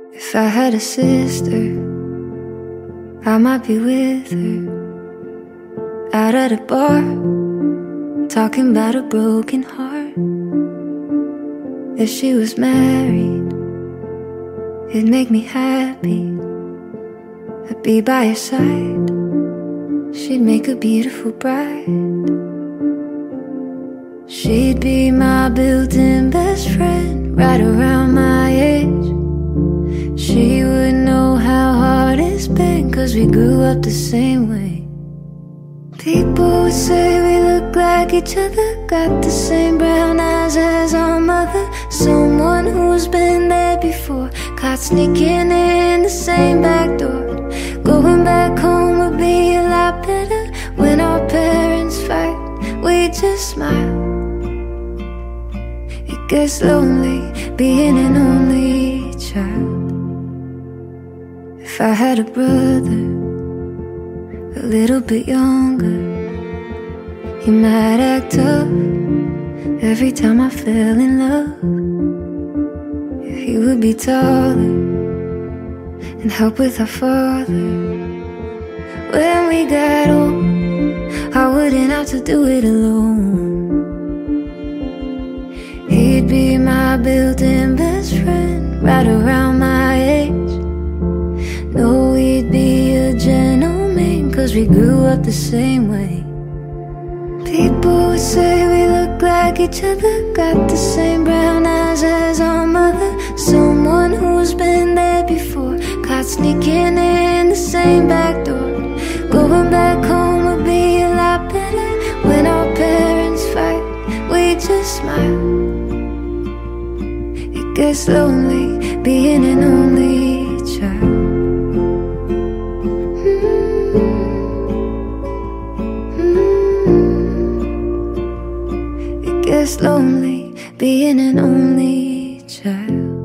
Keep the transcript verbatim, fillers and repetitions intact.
If I had a sister, I might be with her out at a bar, talking about a broken heart. If she was married, it'd make me happy. I'd be by her side, she'd make a beautiful bride. She'd be my built-in best friend, right around my age. She would know how hard it's been, 'cause we grew up the same way. People would say we look like each other, got the same brown eyes as our mother. Someone who's been there before, caught sneaking in the same back door. Going back home would be a lot better. When our parents fight, we just smile. It gets lonely being an only child. If I had a brother a little bit younger, he might act up every time I fell in love. He would be taller and help with our father. When we got old, I wouldn't have to do it alone. He'd be my built-in best friend, right around my age. No, he'd be a gentleman, 'cause we grew up the same way. People would say we look like each other, got the same brown eyes as our mother. Someone who's been there before, caught sneaking in the same back door. Going back home would be a lot better. When our parents fight, we just smile. It gets lonely being an only child. It's lonely being an only child.